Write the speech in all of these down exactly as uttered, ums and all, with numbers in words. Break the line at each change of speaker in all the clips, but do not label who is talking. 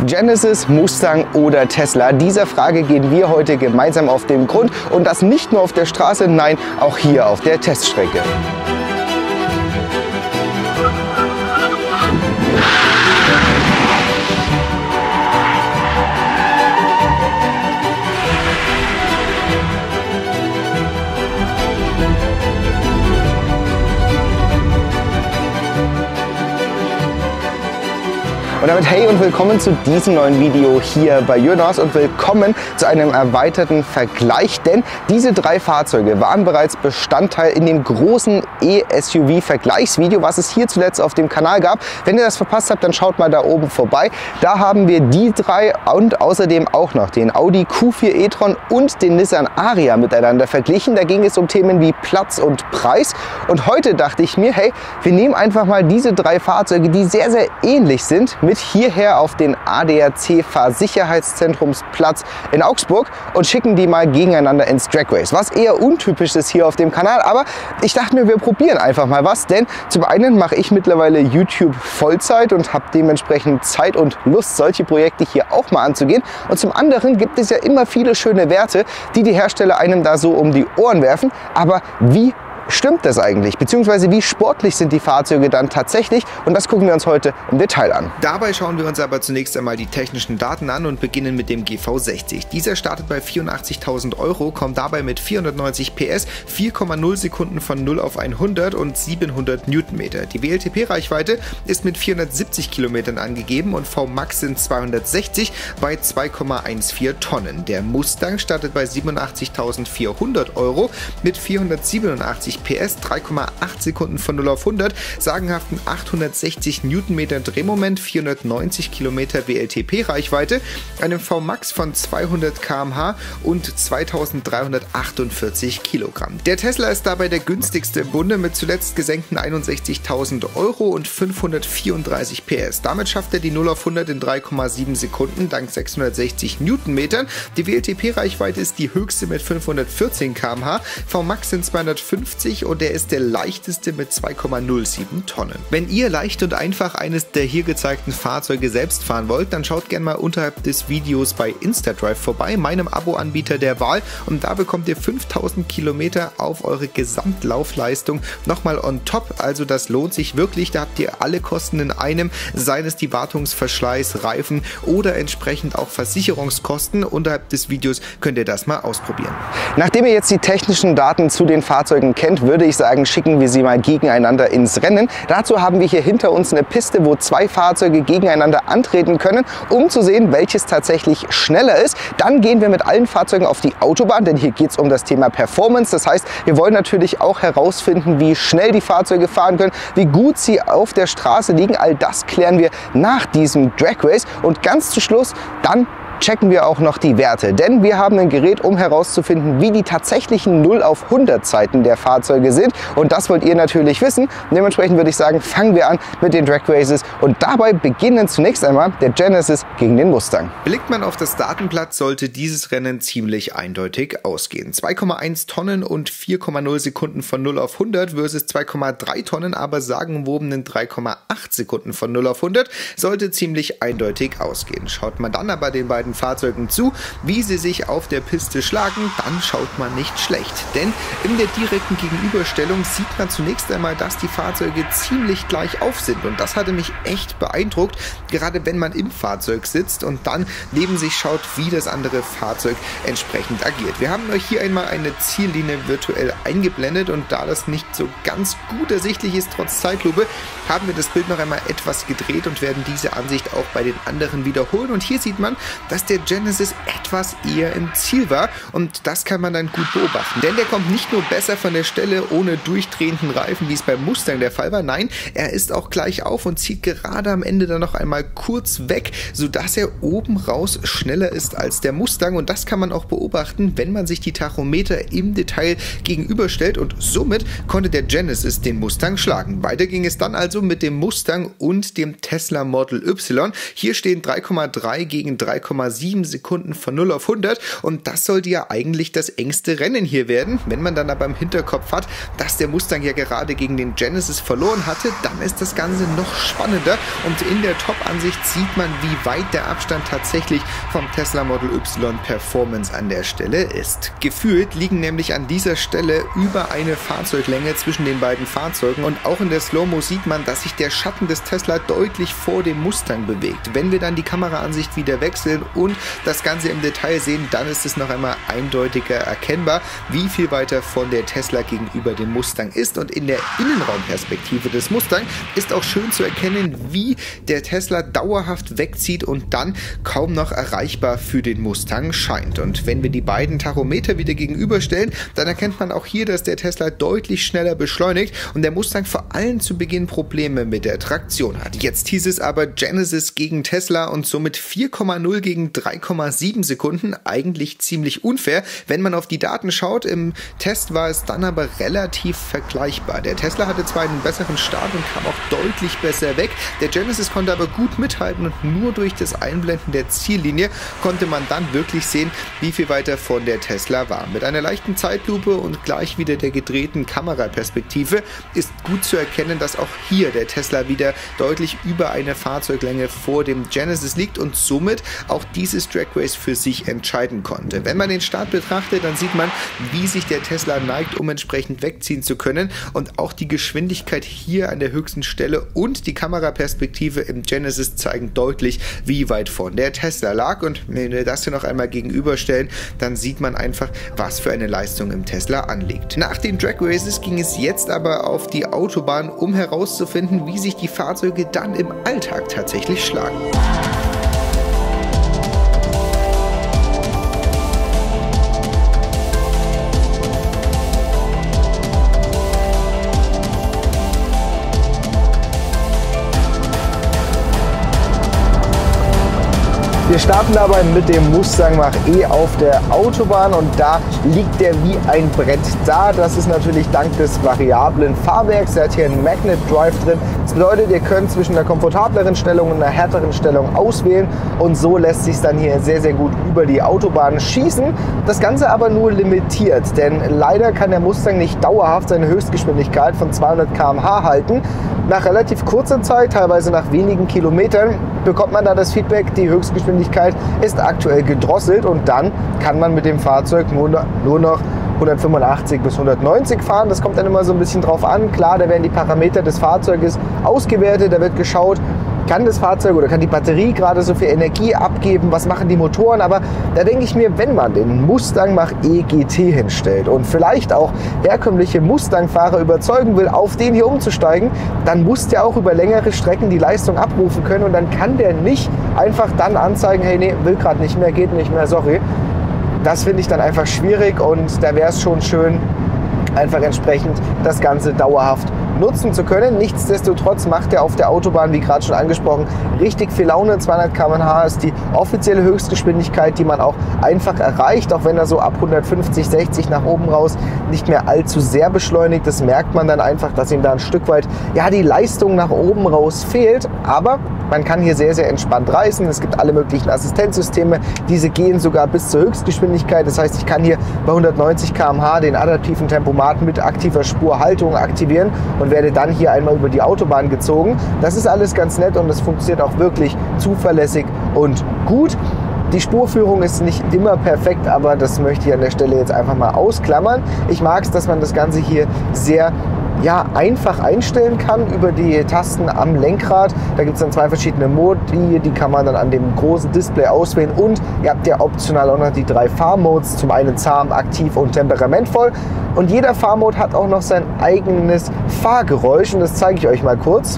Genesis, Mustang oder Tesla? Dieser Frage gehen wir heute gemeinsam auf den Grund und das nicht nur auf der Straße, nein, auch hier auf der Teststrecke. Und damit hey und willkommen zu diesem neuen Video hier bei Jonas und willkommen zu einem erweiterten Vergleich, denn diese drei Fahrzeuge waren bereits Bestandteil in dem großen E-S U V-Vergleichsvideo, was es hier zuletzt auf dem Kanal gab. Wenn ihr das verpasst habt, dann schaut mal da oben vorbei. Da haben wir die drei und außerdem auch noch den Audi Q vier e-tron und den Nissan Ariya miteinander verglichen. Da ging es um Themen wie Platz und Preis. Und heute dachte ich mir, hey, wir nehmen einfach mal diese drei Fahrzeuge, die sehr, sehr ähnlich sind, mit hierher auf den A D A C Fahrsicherheitszentrumsplatz in Augsburg und schicken die mal gegeneinander ins Drag Race. Was eher untypisch ist hier auf dem Kanal, aber ich dachte mir, wir probieren einfach mal was, denn zum einen mache ich mittlerweile YouTube Vollzeit und habe dementsprechend Zeit und Lust, solche Projekte hier auch mal anzugehen. Und zum anderen gibt es ja immer viele schöne Werte, die die Hersteller einem da so um die Ohren werfen. Aber wie stimmt das eigentlich? Beziehungsweise wie sportlich sind die Fahrzeuge dann tatsächlich? Und das gucken wir uns heute im Detail an.
Dabei schauen wir uns aber zunächst einmal die technischen Daten an und beginnen mit dem G V sechzig. Dieser startet bei vierundachtzigtausend Euro, kommt dabei mit vierhundertneunzig P S, vier Komma null Sekunden von null auf hundert und siebenhundert Newtonmeter. Die W L T P-Reichweite ist mit vierhundertsiebzig Kilometern angegeben und V Max sind zweihundertsechzig bei zwei Komma vierzehn Tonnen. Der Mustang startet bei siebenundachtzigtausendvierhundert Euro mit vierhundertsiebenundachtzig P S, drei Komma acht Sekunden von null auf hundert, sagenhaften achthundertsechzig Newtonmeter Drehmoment, vierhundertneunzig Kilometer W L T P-Reichweite, einem V Max von zweihundert Kilometer pro Stunde und zweitausenddreihundertachtundvierzig Kilogramm. Der Tesla ist dabei der günstigste im Bunde mit zuletzt gesenkten einundsechzigtausend Euro und fünfhundertvierunddreißig P S. Damit schafft er die null auf hundert in drei Komma sieben Sekunden dank sechshundertsechzig Newtonmetern. Die W L T P-Reichweite ist die höchste mit fünfhundertvierzehn Kilometer pro Stunde, V Max sind zweihundertfünfzig und er ist der leichteste mit zwei Komma null sieben Tonnen. Wenn ihr leicht und einfach eines der hier gezeigten Fahrzeuge selbst fahren wollt, dann schaut gerne mal unterhalb des Videos bei InstaDrive vorbei, meinem Abo-Anbieter der Wahl, und da bekommt ihr fünftausend Kilometer auf eure Gesamtlaufleistung nochmal on top, also das lohnt sich wirklich, da habt ihr alle Kosten in einem, seien es die Wartungsverschleiß, Reifen oder entsprechend auch Versicherungskosten. Unterhalb des Videos könnt ihr das mal ausprobieren.
Nachdem ihr jetzt die technischen Daten zu den Fahrzeugen kennt, würde ich sagen, schicken wir sie mal gegeneinander ins Rennen. Dazu haben wir hier hinter uns eine Piste, wo zwei Fahrzeuge gegeneinander antreten können, um zu sehen, welches tatsächlich schneller ist. Dann gehen wir mit allen Fahrzeugen auf die Autobahn, denn hier geht es um das Thema Performance. Das heißt, wir wollen natürlich auch herausfinden, wie schnell die Fahrzeuge fahren können, wie gut sie auf der Straße liegen. All das klären wir nach diesem Drag Race und ganz zu Schluss dann checken wir auch noch die Werte, denn wir haben ein Gerät, um herauszufinden, wie die tatsächlichen null auf hundert Zeiten der Fahrzeuge sind, und das wollt ihr natürlich wissen. Dementsprechend würde ich sagen, fangen wir an mit den Drag Races und dabei beginnen zunächst einmal der Genesis gegen den Mustang.
Blickt man auf das Datenblatt, sollte dieses Rennen ziemlich eindeutig ausgehen. zwei Komma eins Tonnen und vier Komma null Sekunden von null auf hundert versus zwei Komma drei Tonnen, aber sagenumwobenen drei Komma acht Sekunden von null auf hundert sollte ziemlich eindeutig ausgehen. Schaut man dann aber den beiden Fahrzeugen zu, wie sie sich auf der Piste schlagen, dann schaut man nicht schlecht. Denn in der direkten Gegenüberstellung sieht man zunächst einmal, dass die Fahrzeuge ziemlich gleich auf sind, und das hatte mich echt beeindruckt, gerade wenn man im Fahrzeug sitzt und dann neben sich schaut, wie das andere Fahrzeug entsprechend agiert. Wir haben euch hier einmal eine Ziellinie virtuell eingeblendet, und da das nicht so ganz gut ersichtlich ist trotz Zeitlupe, haben wir das Bild noch einmal etwas gedreht und werden diese Ansicht auch bei den anderen wiederholen. Und hier sieht man, dass der Genesis etwas eher im Ziel war, und das kann man dann gut beobachten. Denn der kommt nicht nur besser von der Stelle ohne durchdrehenden Reifen, wie es beim Mustang der Fall war, nein, er ist auch gleich auf und zieht gerade am Ende dann noch einmal kurz weg, sodass er oben raus schneller ist als der Mustang, und das kann man auch beobachten, wenn man sich die Tachometer im Detail gegenüberstellt, und somit konnte der Genesis den Mustang schlagen. Weiter ging es dann also mit dem Mustang und dem Tesla Model Y. Hier stehen drei Komma drei gegen drei Komma Komma sieben Sekunden von null auf hundert und das sollte ja eigentlich das engste Rennen hier werden. Wenn man dann aber im Hinterkopf hat, dass der Mustang ja gerade gegen den Genesis verloren hatte, dann ist das Ganze noch spannender und in der Top-Ansicht sieht man, wie weit der Abstand tatsächlich vom Tesla Model Y Performance an der Stelle ist. Gefühlt liegen nämlich an dieser Stelle über eine Fahrzeuglänge zwischen den beiden Fahrzeugen und auch in der Slow-Mo sieht man, dass sich der Schatten des Tesla deutlich vor dem Mustang bewegt. Wenn wir dann die Kameraansicht wieder wechseln und das Ganze im Detail sehen, dann ist es noch einmal eindeutiger erkennbar, wie viel weiter von der Tesla gegenüber dem Mustang ist und in der Innenraumperspektive des Mustang ist auch schön zu erkennen, wie der Tesla dauerhaft wegzieht und dann kaum noch erreichbar für den Mustang scheint. Und wenn wir die beiden Tachometer wieder gegenüberstellen, dann erkennt man auch hier, dass der Tesla deutlich schneller beschleunigt und der Mustang vor allem zu Beginn Probleme mit der Traktion hat. Jetzt hieß es aber Genesis gegen Tesla und somit vier Komma null gegen drei Komma sieben Sekunden, eigentlich ziemlich unfair. Wenn man auf die Daten schaut, im Test war es dann aber relativ vergleichbar. Der Tesla hatte zwar einen besseren Start und kam auch deutlich besser weg, der Genesis konnte aber gut mithalten und nur durch das Einblenden der Ziellinie konnte man dann wirklich sehen, wie viel weiter von der Tesla war. Mit einer leichten Zeitlupe und gleich wieder der gedrehten Kameraperspektive ist gut zu erkennen, dass auch hier der Tesla wieder deutlich über eine Fahrzeuglänge vor dem Genesis liegt und somit auch dieses Drag Race für sich entscheiden konnte. Wenn man den Start betrachtet, dann sieht man, wie sich der Tesla neigt, um entsprechend wegziehen zu können und auch die Geschwindigkeit hier an der höchsten Stelle und die Kameraperspektive im Genesis zeigen deutlich, wie weit von der Tesla lag und wenn wir das hier noch einmal gegenüberstellen, dann sieht man einfach, was für eine Leistung im Tesla anliegt. Nach den Drag Races ging es jetzt aber auf die Autobahn, um herauszufinden, wie sich die Fahrzeuge dann im Alltag tatsächlich schlagen.
Wir starten dabei mit dem Mustang Mach-E auf der Autobahn und da liegt der wie ein Brett da. Das ist natürlich dank des variablen Fahrwerks. Er hat hier einen Magnet Drive drin. Das bedeutet, ihr könnt zwischen einer komfortableren Stellung und einer härteren Stellung auswählen und so lässt sich dann hier sehr, sehr gut über die Autobahn schießen. Das Ganze aber nur limitiert, denn leider kann der Mustang nicht dauerhaft seine Höchstgeschwindigkeit von zweihundert Kilometer pro Stunde halten. Nach relativ kurzer Zeit, teilweise nach wenigen Kilometern, bekommt man da das Feedback, die Höchstgeschwindigkeit ist aktuell gedrosselt und dann kann man mit dem Fahrzeug nur noch, nur noch hundertfünfundachtzig bis hundertneunzig fahren. Das kommt dann immer so ein bisschen drauf an. Klar, da werden die Parameter des Fahrzeuges ausgewertet, da wird geschaut, kann das Fahrzeug oder kann die Batterie gerade so viel Energie abgeben, was machen die Motoren, aber da denke ich mir, wenn man den Mustang Mach-E G T hinstellt und vielleicht auch herkömmliche Mustang-Fahrer überzeugen will, auf den hier umzusteigen, dann muss der auch über längere Strecken die Leistung abrufen können und dann kann der nicht einfach dann anzeigen, hey, nee, will gerade nicht mehr, geht nicht mehr, sorry. Das finde ich dann einfach schwierig und da wäre es schon schön, einfach entsprechend das Ganze dauerhaft nutzen zu können. Nichtsdestotrotz macht er auf der Autobahn, wie gerade schon angesprochen, richtig viel Laune. zweihundert Kilometer pro Stunde ist die offizielle Höchstgeschwindigkeit, die man auch einfach erreicht, auch wenn er so ab hundertfünfzig, sechzig nach oben raus nicht mehr allzu sehr beschleunigt. Das merkt man dann einfach, dass ihm da ein Stück weit ja, die Leistung nach oben raus fehlt. Aber man kann hier sehr, sehr entspannt reisen. Es gibt alle möglichen Assistenzsysteme. Diese gehen sogar bis zur Höchstgeschwindigkeit. Das heißt, ich kann hier bei hundertneunzig Kilometer pro Stunde den adaptiven Tempomat mit aktiver Spurhaltung aktivieren und werde dann hier einmal über die Autobahn gezogen. Das ist alles ganz nett und es funktioniert auch wirklich zuverlässig und gut. Die Spurführung ist nicht immer perfekt, aber das möchte ich an der Stelle jetzt einfach mal ausklammern. Ich mag es, dass man das Ganze hier sehr ja, einfach einstellen kann über die Tasten am Lenkrad. Da gibt es dann zwei verschiedene Modi, die kann man dann an dem großen Display auswählen und ihr habt ja optional auch noch die drei Fahrmodes, zum einen zahm, aktiv und temperamentvoll und jeder Fahrmode hat auch noch sein eigenes Fahrgeräusch und das zeige ich euch mal kurz.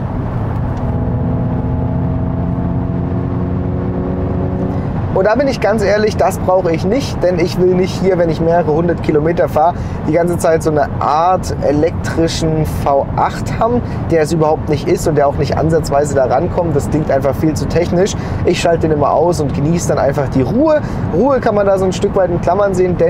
Und da bin ich ganz ehrlich, das brauche ich nicht, denn ich will nicht hier, wenn ich mehrere hundert Kilometer fahre, die ganze Zeit so eine Art elektrischen V acht haben, der es überhaupt nicht ist und der auch nicht ansatzweise da rankommt. Das klingt einfach viel zu technisch. Ich schalte den immer aus und genieße dann einfach die Ruhe. Ruhe kann man da so ein Stück weit in Klammern sehen, denn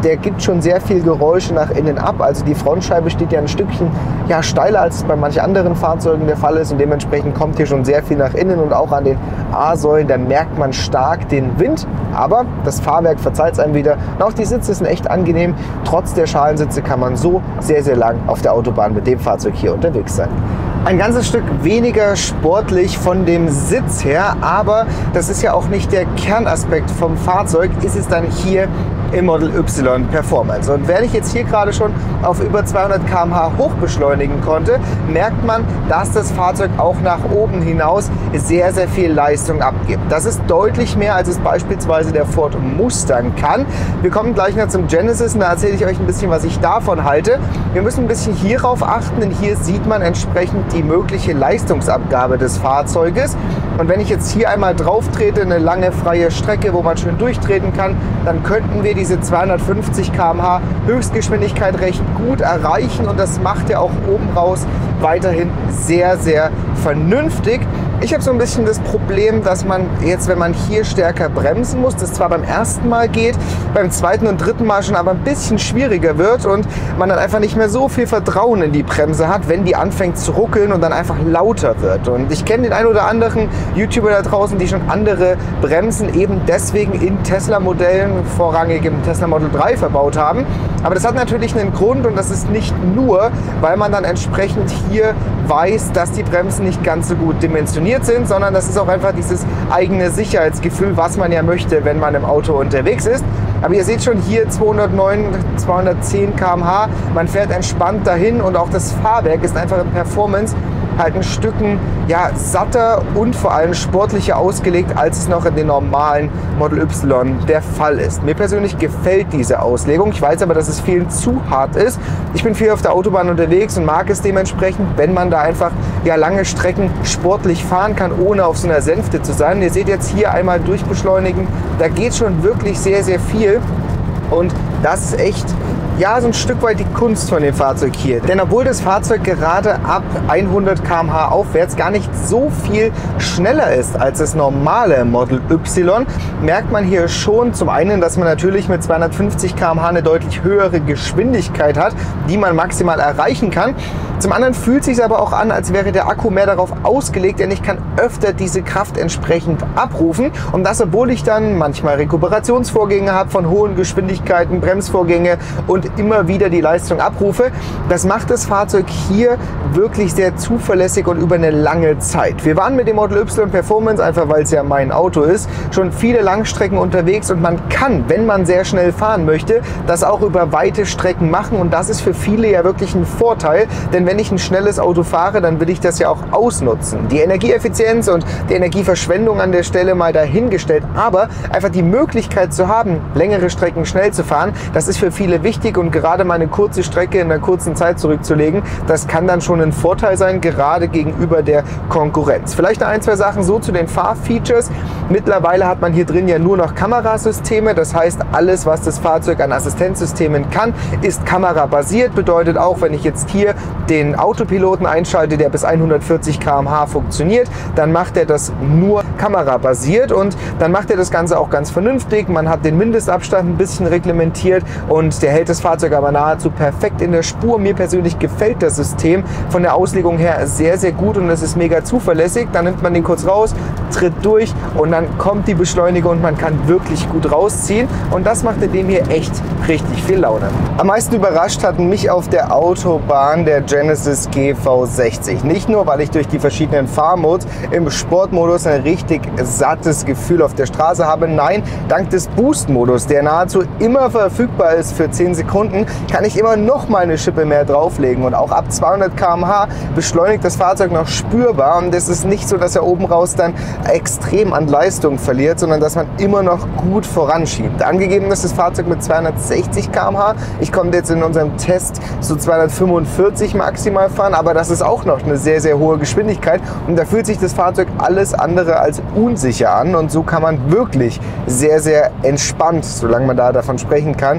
der gibt schon sehr viel Geräusche nach innen ab. Also die Frontscheibe steht ja ein Stückchen ja, steiler, als es bei manchen anderen Fahrzeugen der Fall ist. Und dementsprechend kommt hier schon sehr viel nach innen und auch an den A-Säulen. Da merkt man stark den Wind. Aber das Fahrwerk verzeiht es einem wieder. Und auch die Sitze sind echt angenehm. Trotz der Schalensitze kann man so sehr, sehr lang auf der Autobahn mit dem Fahrzeug hier unterwegs sein. Ein ganzes Stück weniger sportlich von dem Sitz her, aber das ist ja auch nicht der Kernaspekt vom Fahrzeug, ist es dann hier im Model Y Performance. Und während ich jetzt hier gerade schon auf über zweihundert Kilometer pro Stunde hoch beschleunigen konnte, merkt man, dass das Fahrzeug auch nach oben hinaus sehr, sehr viel Leistung abgibt. Das ist deutlich mehr, als es beispielsweise der Ford Mustang kann. Wir kommen gleich noch zum Genesis und da erzähle ich euch ein bisschen, was ich davon halte. Wir müssen ein bisschen hierauf achten, denn hier sieht man entsprechend die mögliche Leistungsabgabe des Fahrzeuges. Und wenn ich jetzt hier einmal drauf trete, eine lange freie Strecke, wo man schön durchtreten kann, dann könnten wir diese zweihundertfünfzig Kilometer pro Stunde Höchstgeschwindigkeit recht gut erreichen und das macht ja auch oben raus weiterhin sehr, sehr vernünftig. Ich habe so ein bisschen das Problem, dass man jetzt, wenn man hier stärker bremsen muss, das zwar beim ersten Mal geht, beim zweiten und dritten Mal schon aber ein bisschen schwieriger wird und man dann einfach nicht mehr so viel Vertrauen in die Bremse hat, wenn die anfängt zu ruckeln und dann einfach lauter wird. Und ich kenne den einen oder anderen YouTuber da draußen, die schon andere Bremsen eben deswegen in Tesla-Modellen, vorrangig im Tesla Model drei verbaut haben. Aber das hat natürlich einen Grund und das ist nicht nur, weil man dann entsprechend hier weiß, dass die Bremsen nicht ganz so gut dimensioniert sind, sondern das ist auch einfach dieses eigene Sicherheitsgefühl, was man ja möchte, wenn man im Auto unterwegs ist. Aber ihr seht schon hier zweihundertneun, zweihundertzehn Kilometer pro Stunde, man fährt entspannt dahin und auch das Fahrwerk ist einfach in Performance halt ein Stücken ja, satter und vor allem sportlicher ausgelegt, als es noch in den normalen Model Y der Fall ist. Mir persönlich gefällt diese Auslegung. Ich weiß aber, dass es vielen zu hart ist. Ich bin viel auf der Autobahn unterwegs und mag es dementsprechend, wenn man da einfach ja, lange Strecken sportlich fahren kann, ohne auf so einer Sänfte zu sein. Ihr seht jetzt hier einmal durchbeschleunigen, da geht schon wirklich sehr, sehr viel. Und das ist echt ja, so ein Stück weit die Kunst von dem Fahrzeug hier. Denn obwohl das Fahrzeug gerade ab hundert Kilometer pro Stunde aufwärts gar nicht so viel schneller ist als das normale Model Y, merkt man hier schon zum einen, dass man natürlich mit zweihundertfünfzig Kilometer pro Stunde eine deutlich höhere Geschwindigkeit hat, die man maximal erreichen kann. Zum anderen fühlt es sich aber auch an, als wäre der Akku mehr darauf ausgelegt, denn ich kann öfter diese Kraft entsprechend abrufen. Und das, obwohl ich dann manchmal Rekuperationsvorgänge habe von hohen Geschwindigkeiten, Bremsvorgänge und immer wieder die Leistung abrufe. Das macht das Fahrzeug hier wirklich sehr zuverlässig und über eine lange Zeit. Wir waren mit dem Model Y Performance, einfach weil es ja mein Auto ist, schon viele Langstrecken unterwegs und man kann, wenn man sehr schnell fahren möchte, das auch über weite Strecken machen und das ist für viele ja wirklich ein Vorteil, denn wenn ich ein schnelles Auto fahre, dann will ich das ja auch ausnutzen. Die Energieeffizienz und die Energieverschwendung an der Stelle mal dahingestellt, aber einfach die Möglichkeit zu haben, längere Strecken schnell zu fahren, das ist für viele wichtig und gerade mal eine kurze Strecke in einer kurzen Zeit zurückzulegen, das kann dann schon ein Vorteil sein, gerade gegenüber der Konkurrenz. Vielleicht noch ein, zwei Sachen so zu den Fahrfeatures. Mittlerweile hat man hier drin ja nur noch Kamerasysteme, das heißt, alles, was das Fahrzeug an Assistenzsystemen kann, ist kamerabasiert, bedeutet auch, wenn ich jetzt hier den Autopiloten einschalte, der bis hundertvierzig Kilometer pro Stunde funktioniert, dann macht er das nur kamerabasiert und dann macht er das Ganze auch ganz vernünftig. Man hat den Mindestabstand ein bisschen reglementiert und der hält das Fahrzeug aber nahezu perfekt in der Spur. Mir persönlich gefällt das System von der Auslegung her sehr, sehr gut und es ist mega zuverlässig. Dann nimmt man den kurz raus, tritt durch und dann kommt die Beschleunigung und man kann wirklich gut rausziehen und das macht in dem hier echt richtig viel Laune. Am meisten überrascht hat mich auf der Autobahn der Genesis G V sechzig. Nicht nur, weil ich durch die verschiedenen Fahrmodes im Sportmodus ein richtig sattes Gefühl auf der Straße habe. Nein, dank des Boost-Modus, der nahezu immer verfügbar ist für zehn Sekunden, kann ich immer noch mal eine Schippe mehr drauflegen. Und auch ab zweihundert Kilometer pro Stunde beschleunigt das Fahrzeug noch spürbar. Und es ist nicht so, dass er oben raus dann extrem an Leistung verliert, sondern dass man immer noch gut voranschiebt. Angegeben ist das Fahrzeug mit zweihundertsechzig Kilometer pro Stunde. Ich konnte jetzt in unserem Test so zweihundertfünfundvierzig maximal fahren, aber das ist auch noch eine sehr, sehr hohe Geschwindigkeit und da fühlt sich das Fahrzeug alles andere als unsicher an und so kann man wirklich sehr, sehr entspannt, solange man da davon sprechen kann,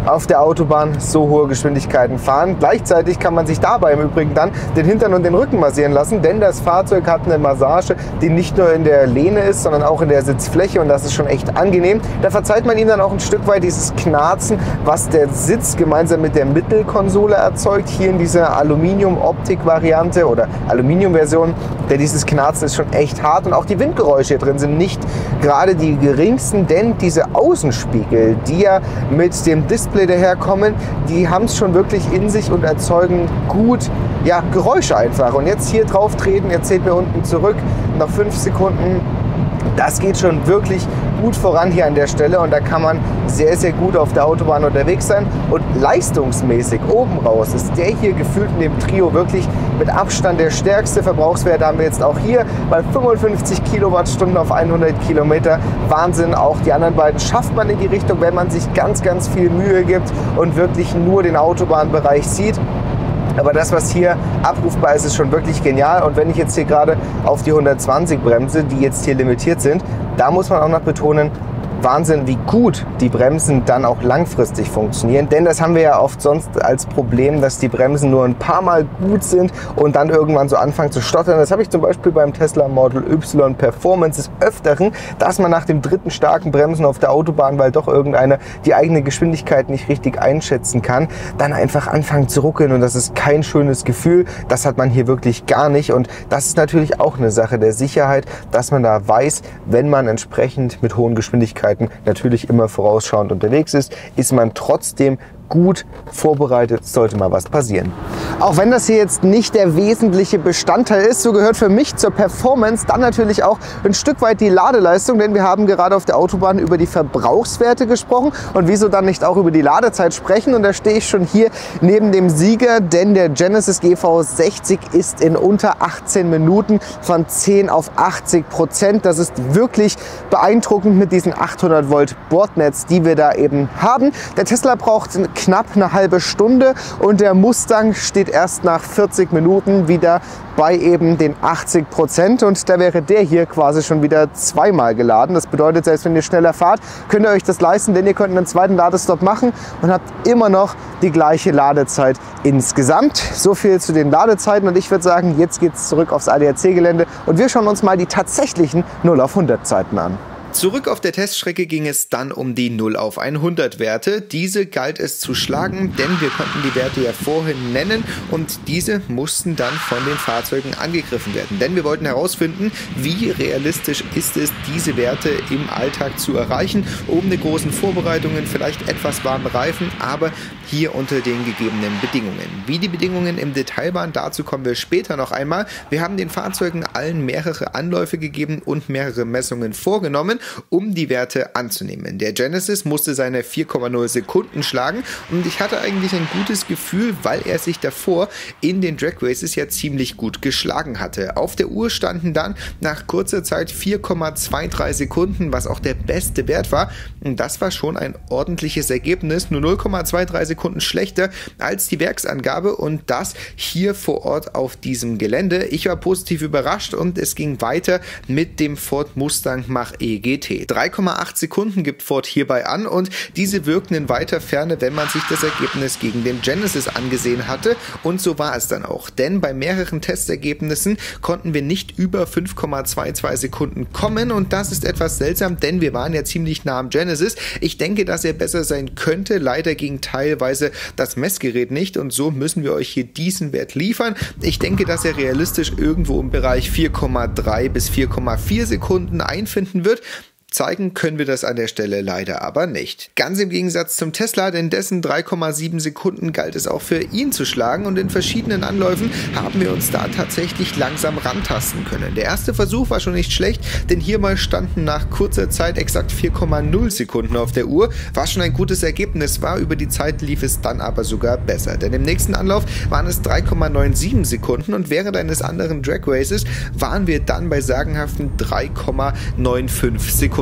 auf der Autobahn so hohe Geschwindigkeiten fahren. Gleichzeitig kann man sich dabei im Übrigen dann den Hintern und den Rücken massieren lassen, denn das Fahrzeug hat eine Massage, die nicht nur in der Lehne ist, sondern auch in der Sitzfläche, und das ist schon echt angenehm. Da verzeiht man ihm dann auch ein Stück weit dieses Knarzen, was der Sitz gemeinsam mit der Mittelkonsole erzeugt, hier in dieser Aluminium-Optik-Variante oder Aluminium-Version, denn dieses Knarzen ist schon echt hart, und auch die Windgeräusche hier drin sind nicht gerade die geringsten, denn diese Außenspiegel, die ja mit dem Display daherkommen, die haben es schon wirklich in sich und erzeugen gut, ja, Geräusche einfach. Und jetzt hier drauf treten, jetzt zählt mir unten zurück, noch fünf Sekunden. Das geht schon wirklich gut voran hier an der Stelle, und da kann man sehr, sehr gut auf der Autobahn unterwegs sein. Und leistungsmäßig oben raus ist der hier gefühlt in dem Trio wirklich mit Abstand der stärkste. Verbrauchswert haben wir jetzt auch hier bei fünfundfünfzig Kilowattstunden auf hundert Kilometer. Wahnsinn, auch die anderen beiden schafft man in die Richtung, wenn man sich ganz, ganz viel Mühe gibt und wirklich nur den Autobahnbereich sieht. Aber das, was hier abrufbar ist, ist schon wirklich genial. Und wenn ich jetzt hier gerade auf die hundertzwanzig bremse, die jetzt hier limitiert sind, da muss man auch noch betonen, Wahnsinn, wie gut die Bremsen dann auch langfristig funktionieren. Denn das haben wir ja oft sonst als Problem, dass die Bremsen nur ein paar Mal gut sind und dann irgendwann so anfangen zu stottern. Das habe ich zum Beispiel beim Tesla Model Y Performance des Öfteren, dass man nach dem dritten starken Bremsen auf der Autobahn, weil doch irgendeiner die eigene Geschwindigkeit nicht richtig einschätzen kann, dann einfach anfangen zu ruckeln, und das ist kein schönes Gefühl. Das hat man hier wirklich gar nicht, und das ist natürlich auch eine Sache der Sicherheit, dass man da weiß, wenn man entsprechend mit hohen Geschwindigkeiten natürlich immer vorausschauend unterwegs ist, ist man trotzdem gut vorbereitet, sollte mal was passieren. Auch wenn das hier jetzt nicht der wesentliche Bestandteil ist, so gehört für mich zur Performance dann natürlich auch ein Stück weit die Ladeleistung, denn wir haben gerade auf der Autobahn über die Verbrauchswerte gesprochen, und wieso dann nicht auch über die Ladezeit sprechen? Und da stehe ich schon hier neben dem Sieger, denn der Genesis G V sechzig ist in unter achtzehn Minuten von zehn auf achtzig Prozent. Das ist wirklich beeindruckend mit diesen achthundert Volt Bordnetz, die wir da eben haben. Der Tesla braucht knapp eine halbe Stunde, und der Mustang steht erst nach vierzig Minuten wieder bei eben den achtzig Prozent, und da wäre der hier quasi schon wieder zweimal geladen. Das bedeutet, selbst wenn ihr schneller fahrt, könnt ihr euch das leisten, denn ihr könnt einen zweiten Ladestopp machen und habt immer noch die gleiche Ladezeit insgesamt. So viel zu den Ladezeiten, und ich würde sagen, jetzt geht es zurück aufs A D A C-Gelände und wir schauen uns mal die tatsächlichen null auf hundert Zeiten an.
Zurück auf der Teststrecke ging es dann um die null auf hundert Werte. Diese galt es zu schlagen, denn wir konnten die Werte ja vorhin nennen, und diese mussten dann von den Fahrzeugen angegriffen werden. Denn wir wollten herausfinden, wie realistisch ist es, diese Werte im Alltag zu erreichen, ohne großen Vorbereitungen, vielleicht etwas warme Reifen, aber hier unter den gegebenen Bedingungen. Wie die Bedingungen im Detail waren, dazu kommen wir später noch einmal. Wir haben den Fahrzeugen allen mehrere Anläufe gegeben und mehrere Messungen vorgenommen, um die Werte anzunehmen. Der Genesis musste seine vier Komma null Sekunden schlagen, und ich hatte eigentlich ein gutes Gefühl, weil er sich davor in den Drag Races ja ziemlich gut geschlagen hatte. Auf der Uhr standen dann nach kurzer Zeit vier Komma dreiundzwanzig Sekunden, was auch der beste Wert war, und das war schon ein ordentliches Ergebnis, nur null Komma dreiundzwanzig Sekunden schlechter als die Werksangabe, und das hier vor Ort auf diesem Gelände. Ich war positiv überrascht, und es ging weiter mit dem Ford Mustang Mach-E G T. drei Komma acht Sekunden gibt Ford hierbei an, und diese wirkten in weiter Ferne, wenn man sich das Ergebnis gegen den Genesis angesehen hatte, und so war es dann auch. Denn bei mehreren Testergebnissen konnten wir nicht über fünf Komma zweiundzwanzig Sekunden kommen, und das ist etwas seltsam, denn wir waren ja ziemlich nah am Genesis. Ich denke, dass er besser sein könnte. Leider ging teilweise das Messgerät nicht, und so müssen wir euch hier diesen Wert liefern. Ich denke, dass er realistisch irgendwo im Bereich vier Komma drei bis vier Komma vier Sekunden einfinden wird. Zeigen können wir das an der Stelle leider aber nicht. Ganz im Gegensatz zum Tesla, denn dessen drei Komma sieben Sekunden galt es auch für ihn zu schlagen, und in verschiedenen Anläufen haben wir uns da tatsächlich langsam rantasten können. Der erste Versuch war schon nicht schlecht, denn hier mal standen nach kurzer Zeit exakt vier Komma null Sekunden auf der Uhr, was schon ein gutes Ergebnis war. Über die Zeit lief es dann aber sogar besser, denn im nächsten Anlauf waren es drei Komma siebenundneunzig Sekunden, und während eines anderen Drag Races waren wir dann bei sagenhaften drei Komma fünfundneunzig Sekunden.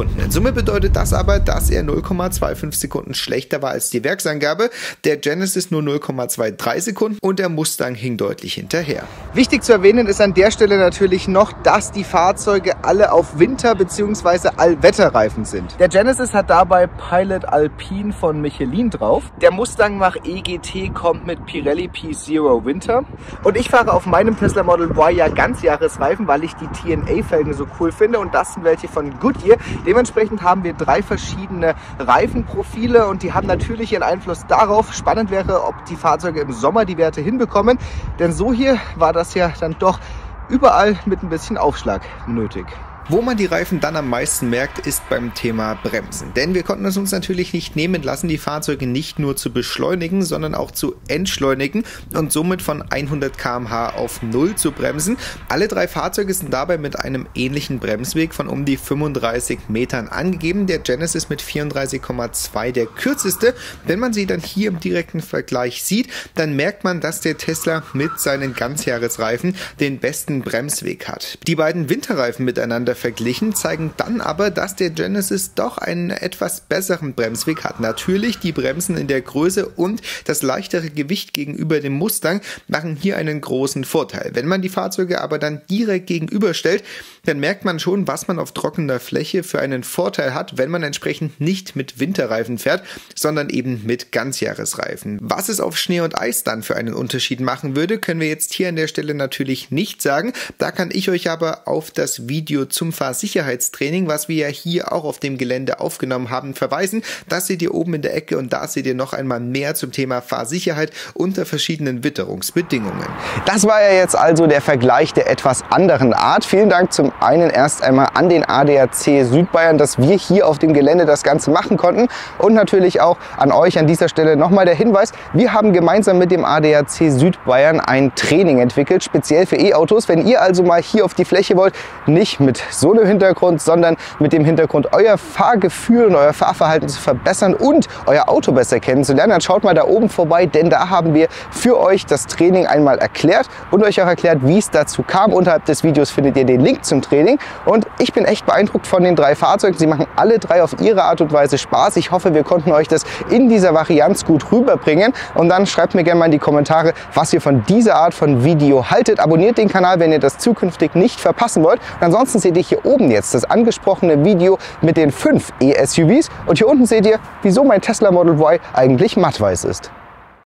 Sekunden. In Summe bedeutet das aber, dass er null Komma fünfundzwanzig Sekunden schlechter war als die Werksangabe. Der Genesis nur null Komma dreiundzwanzig Sekunden und der Mustang hing deutlich hinterher.
Wichtig zu erwähnen ist an der Stelle natürlich noch, dass die Fahrzeuge alle auf Winter- bzw. Allwetterreifen sind. Der Genesis hat dabei Pilot Alpine von Michelin drauf. Der Mustang Mach-E G T kommt mit Pirelli P Zero Winter. Und ich fahre auf meinem Tesla Model Y ja Ganzjahresreifen, weil ich die T N A-Felgen so cool finde. Und das sind welche von Goodyear. Dementsprechend haben wir drei verschiedene Reifenprofile und die haben natürlich ihren Einfluss darauf. Spannend wäre, ob die Fahrzeuge im Sommer die Werte hinbekommen. Denn so hier war das ja dann doch überall mit ein bisschen Aufschlag nötig.
Wo man die Reifen dann am meisten merkt, ist beim Thema Bremsen. Denn wir konnten es uns natürlich nicht nehmen lassen, die Fahrzeuge nicht nur zu beschleunigen, sondern auch zu entschleunigen und somit von hundert Kilometer pro Stunde auf null zu bremsen. Alle drei Fahrzeuge sind dabei mit einem ähnlichen Bremsweg von um die fünfunddreißig Metern angegeben. Der Genesis mit vierunddreißig Komma zwei der kürzeste. Wenn man sie dann hier im direkten Vergleich sieht, dann merkt man, dass der Tesla mit seinen Ganzjahresreifen den besten Bremsweg hat. Die beiden Winterreifen miteinander verglichen, zeigen dann aber, dass der Genesis doch einen etwas besseren Bremsweg hat. Natürlich, die Bremsen in der Größe und das leichtere Gewicht gegenüber dem Mustang machen hier einen großen Vorteil. Wenn man die Fahrzeuge aber dann direkt gegenüberstellt, dann merkt man schon, was man auf trockener Fläche für einen Vorteil hat, wenn man entsprechend nicht mit Winterreifen fährt, sondern eben mit Ganzjahresreifen. Was es auf Schnee und Eis dann für einen Unterschied machen würde, können wir jetzt hier an der Stelle natürlich nicht sagen. Da kann ich euch aber auf das Video zum Fahrsicherheitstraining, was wir ja hier auch auf dem Gelände aufgenommen haben, verweisen. Das seht ihr oben in der Ecke und da seht ihr noch einmal mehr zum Thema Fahrsicherheit unter verschiedenen Witterungsbedingungen.
Das war ja jetzt also der Vergleich der etwas anderen Art. Vielen Dank zum einen erst einmal an den A D A C Südbayern, dass wir hier auf dem Gelände das Ganze machen konnten und natürlich auch an euch an dieser Stelle nochmal der Hinweis, wir haben gemeinsam mit dem A D A C Südbayern ein Training entwickelt, speziell für E-Autos. Wenn ihr also mal hier auf die Fläche wollt, nicht mit so einem Hintergrund, sondern mit dem Hintergrund, euer Fahrgefühl und euer Fahrverhalten zu verbessern und euer Auto besser kennenzulernen, dann schaut mal da oben vorbei, denn da haben wir für euch das Training einmal erklärt und euch auch erklärt, wie es dazu kam. Unterhalb des Videos findet ihr den Link zum Training und ich bin echt beeindruckt von den drei Fahrzeugen. Sie machen alle drei auf ihre Art und Weise Spaß. Ich hoffe, wir konnten euch das in dieser Varianz gut rüberbringen und dann schreibt mir gerne mal in die Kommentare, was ihr von dieser Art von Video haltet. Abonniert den Kanal, wenn ihr das zukünftig nicht verpassen wollt. Und ansonsten seht ihr hier oben jetzt das angesprochene Video mit den fünf E-S U Vs und hier unten seht ihr, wieso mein Tesla Model Y eigentlich mattweiß ist.